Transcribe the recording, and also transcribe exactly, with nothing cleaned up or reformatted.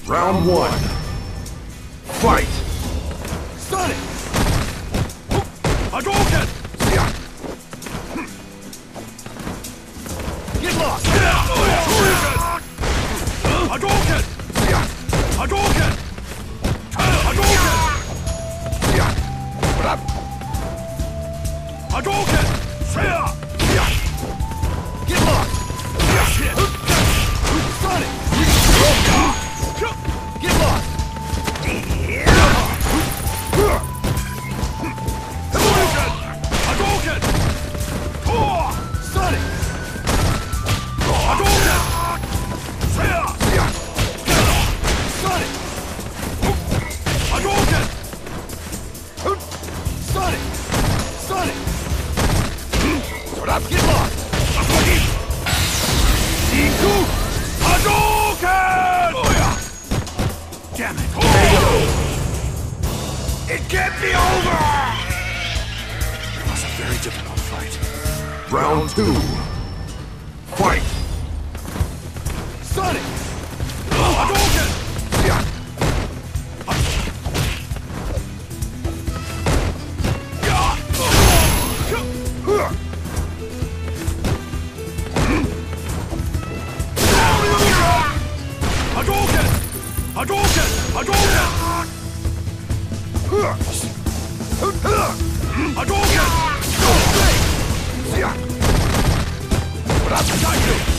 Round one. Fight! Sonic! Hadouken! Get lost! Hadouken! Hadouken! Hadouken! Hadouken! Get lost! Sonic! Get lost! Hadouken! Sonic! Hadouken! Sonic! Hadouken! Sonic! Sonic! Get lost! Iku! Hadouken! Damn it! It can't be over! It was a very difficult fight. Round two. Fight! Sonic! Hadouken! Hadouken! Hadouken! Hadouken! Hadouken! Got you!